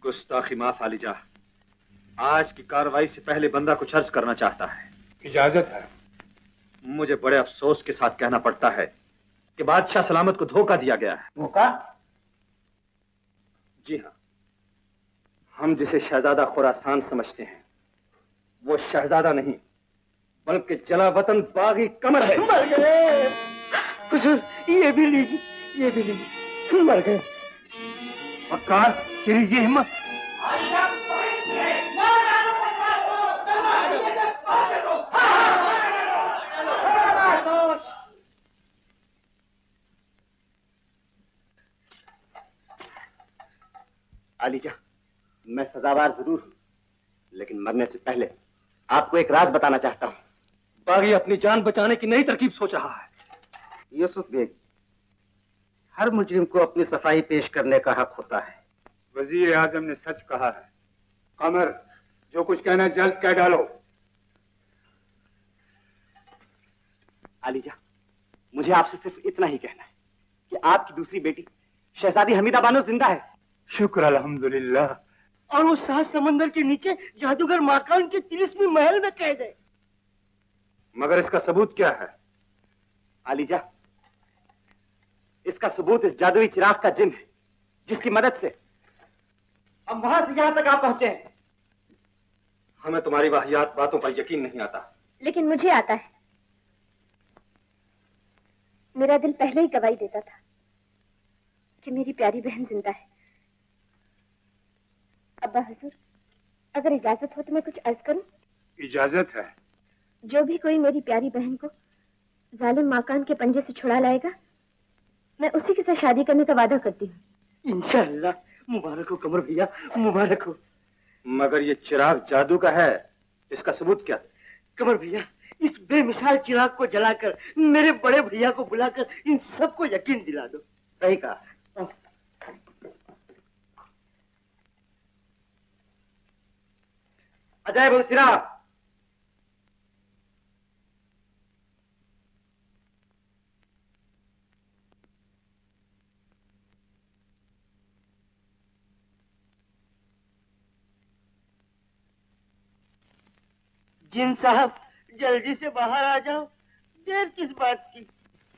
गुस्ताखी माफ आलिजा। आज की कार्रवाई से पहले बंदा कुछ अर्ज करना चाहता है। इजाजत है। मुझे बड़े अफसोस के साथ कहना पड़ता है कि बादशाह सलामत को धोखा दिया गया है। धोखा? जी हाँ, हम जिसे शहजादा खुरासान समझते हैं वो शहजादा नहीं बल्कि जला वतन बागी कमर है। मर गए हुजूर, ये भी लीजिए, ये भी लीजिए। मर गए। मक्कार, तेरी ये हिम्मत। आलिजा, मैं सजावार जरूर हूं, लेकिन मरने से पहले आपको एक राज बताना चाहता हूं। बागी अपनी जान बचाने की नई तरकीब सोच रहा है। यूसुफ बेग, हर मुजरिम को अपनी सफाई पेश करने का हक होता है। वजीर आजम ने सच कहा है। कमर, जो कुछ कहना जल्द कह डालो। आलिजा, मुझे आपसे सिर्फ इतना ही कहना है कि आपकी दूसरी बेटी शहजादी हमीदा बानो जिंदा है। शुक्र अल्हम्दुलिल्लाह। और वो सात समंदर के नीचे जादूगर माकान के तिलिस्मी महल में कैद है। मगर इसका सबूत क्या है? आलिजा, इसका सबूत इस जादुई चिराग का जिन है जिसकी मदद से हम वहां से यहां तक आ पहुंचे हैं। हमें तुम्हारी वाहियात बातों पर यकीन नहीं आता। लेकिन मुझे आता है। मेरा दिल पहले ही गवाही देता था कि मेरी प्यारी बहन जिंदा है। अब्बा हुजूर, अगर इजाजत हो तो मैं कुछ अर्ज करूं? इजाजत है। जो भी कोई मेरी प्यारी बहन को जालिम माकान के पंजे से छुड़ा लाएगा, मैं उसी के साथ शादी करने का वादा करती हूँ। इंशाअल्लाह। मुबारक हो कमर भैया, मुबारक हो। मगर ये चिराग जादू का है, इसका सबूत क्या? कमर भैया, इस बेमिसाल चिराग को जलाकर मेरे बड़े भैया को बुलाकर इन सबको यकीन दिला दो। सही कहा। अजायब चिराग। जिन साहब, जल्दी से बाहर आ जाओ। देर किस बात की?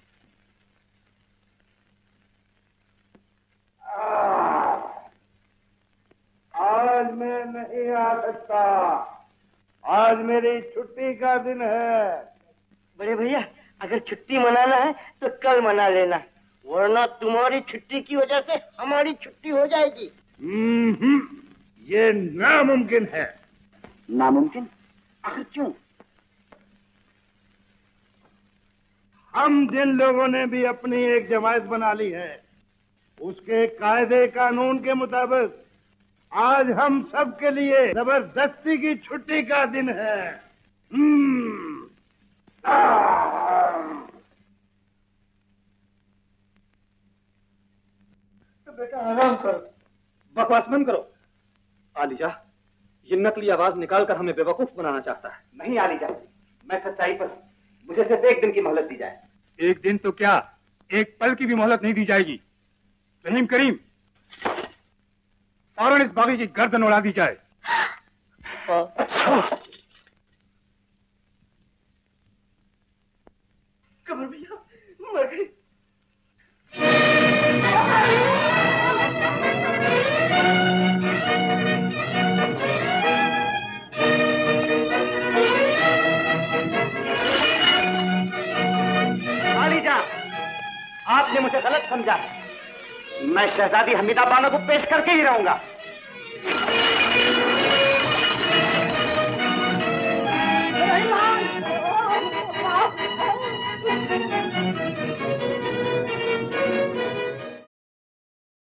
आज मैं नहीं आ सकता। आज मेरी छुट्टी का दिन है। बड़े भैया, अगर छुट्टी मनाना है तो कल मना लेना, वरना तुम्हारी छुट्टी की वजह से हमारी छुट्टी हो जाएगी। ये नामुमकिन है। नामुमकिन? आखिर क्यों? हम जिन लोगों ने भी अपनी एक जमात बना ली है, उसके कायदे कानून के मुताबिक आज हम सब के लिए जबरदस्ती की छुट्टी का दिन है। तो बेटा आराम करो। बकवास बंद करो। आलिजा, ये नकली आवाज निकालकर हमें बेवकूफ बनाना चाहता है। नहीं आलिजा, मैं सच्चाई पर हूं। मुझे सिर्फ एक दिन की मोहलत दी जाए। एक दिन तो क्या, एक पल की भी मोहलत नहीं दी जाएगी। रहीम करीम, फौरन इस बागी की गर्दन उड़ा दी जाए। अच्छा। कमर भैया मर गई। आपने मुझे गलत समझा। मैं शहजादी हमीदा बानो को पेश करके ही रहूंगा।